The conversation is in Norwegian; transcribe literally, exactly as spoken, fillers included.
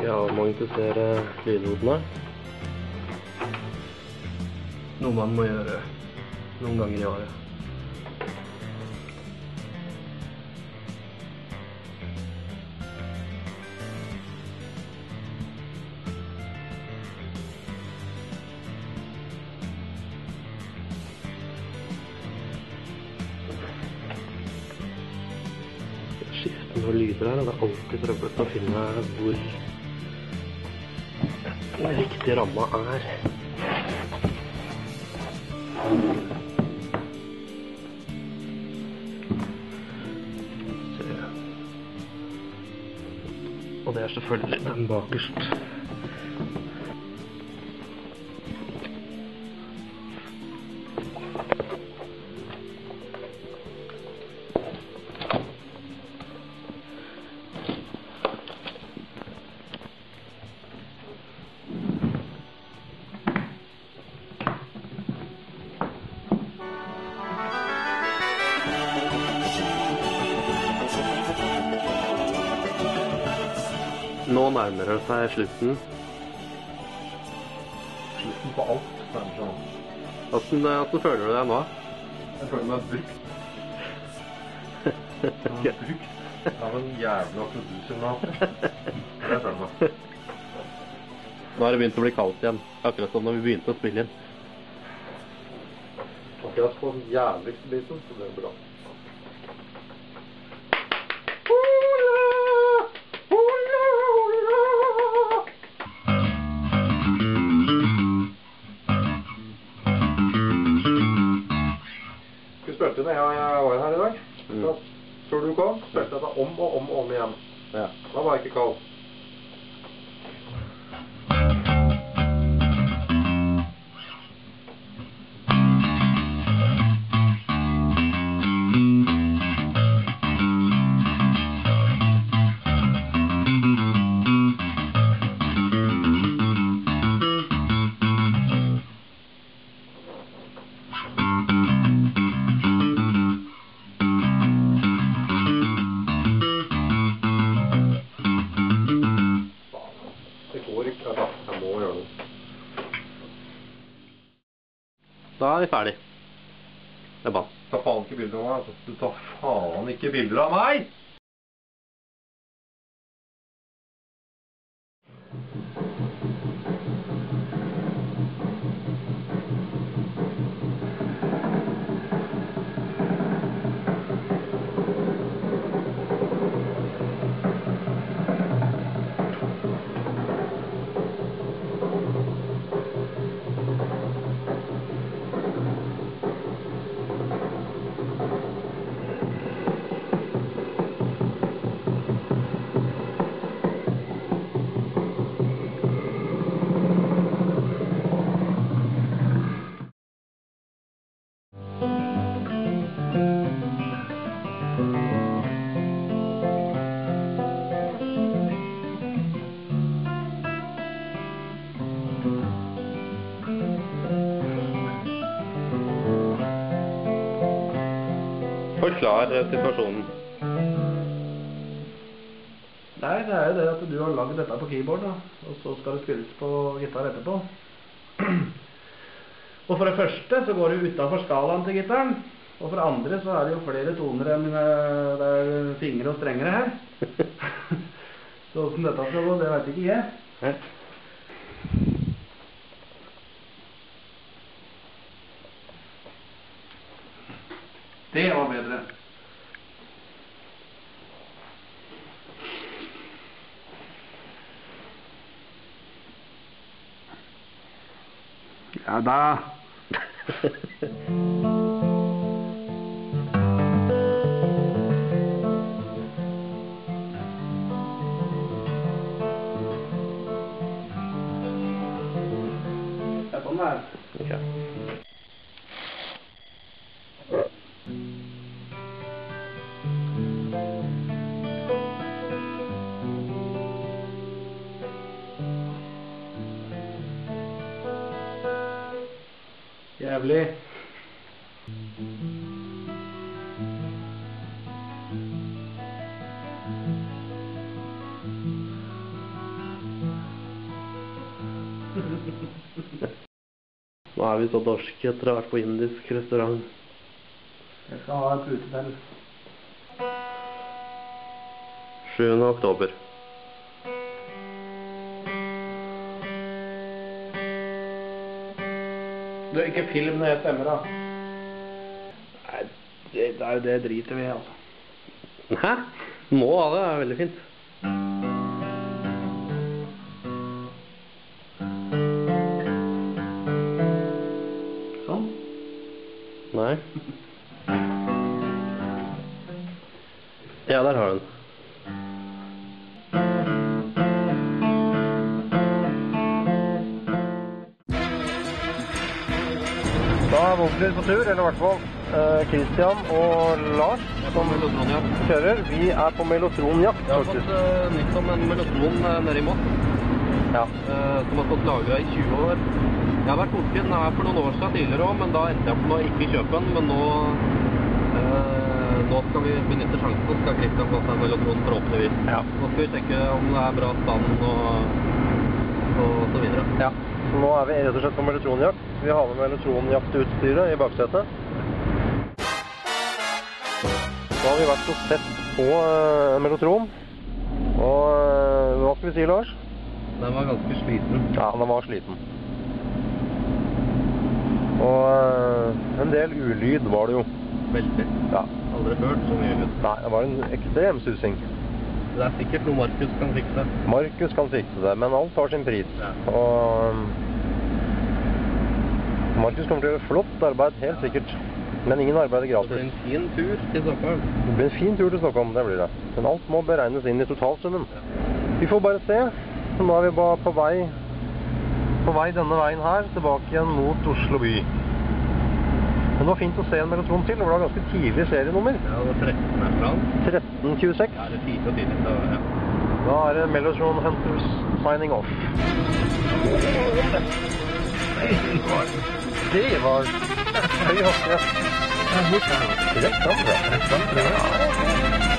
Ja, magnetisere lydhodene. Noe man må gjøre noen ganger i året. Skifte noen lyder her, og det er alltid trøbbelt å finne hvor den riktige ramma er. Og det er selvfølgelig den bakerst. Nå nærmer det seg slutten. Slutten på alt, kanskje. Hvordan, hvordan føler du deg nå? Jeg føler meg brukt. Jeg er brukt av en jævla producer nå. Det er jeg meg. Nå har det begynt å bli kaldt igjen, akkurat som når vi begynte å spille inn. Akkurat på den jævligste biten, så det er bra. Spilte når jeg, jeg var her i dag. Da, før du kom, spilte jeg det om og om og om igjen. Ja. Da var jeg ikke kald. Da er vi ferdig. Det er bra. Ta faen ikke bilder av meg, altså. Du tar faen ikke bilder av meg! Forklar situasjonen. Nei, det er jo det at du har laget dette på keyboard, da, og så skal det spilles på gitar etterpå. Og for det første så går det utenfor skalaen til gitaren, og for det andre så er det jo flere toner enn det er fingre og strengere her. Så hvordan dette skal gå, det vet ikke jeg. Hæ? Det var bedre. Ja da. Det er sånn det er. Okay. Jævlig. Nå er vi så dorske etter å ha vært på indisk restaurant. Jeg skal ha en pute til. sjuende oktober. Du er ikke film når jeg stemmer, da. Nei, det, det er jo det driter vi i, altså. Hæ? Må ha det, det er veldig fint. Sånn. Nei. Ja, der har du den. Da er Vogler på tur, eller i hvert fall eh, Christian og Lars som kjører. Vi er på melotronjakt, Jeg har faktisk. fått uh, nytt om en melotron uh, nede i Moss, Ja. uh, som har stått lagret i tjue år. Jeg har vært borti den her for noen år siden tidligere også, men da endte jeg på å ikke kjøpe den. Men nå, uh, nå skal vi benytte sjansen, og skal Christian få seg en melotron forhåpentligvis. Ja. Nå skal vi sjekke om det er bra stand og, og så videre. Ja. Så nå er vi rett og slett på melotronjakt. Vi har med melotronjaktutstyret i baksetet. Så har vi vært og sett på uh, melotron. Og uh, hva skal vi si, Lars? Den var ganske sliten. Ja, den var sliten. Og uh, en del ulyd var det jo. Veldig. Ja. Aldri hørt så mye ut. Nei, det var en ekstrem susing. Det er sikkert noe Markus kan fikse. Markus kan fikse det, men alt har sin pris. Ja. Og um, Markus kommer til å gjøre flott arbeid, helt sikkert. Men ingen arbeid er Det blir gratis. en fin tur til Stockholm. Det blir en fin tur til Stockholm, det blir det. Men alt må beregnes inn i totalsummen. Vi får bare se. Så nå er vi bare på vei, på vei denne veien her, tilbake igjen mot Oslo by. Men det var fint å se en melotron til, det var ganske tidlig serienummer. Ja, det var tretten her fra han. tretten tjueseks. Ja, det er fire og tidlig, så ja. Da er det Melotron Hunters signing off. Det var høy hastighet. Rett fram, ja. Rett fram, ja.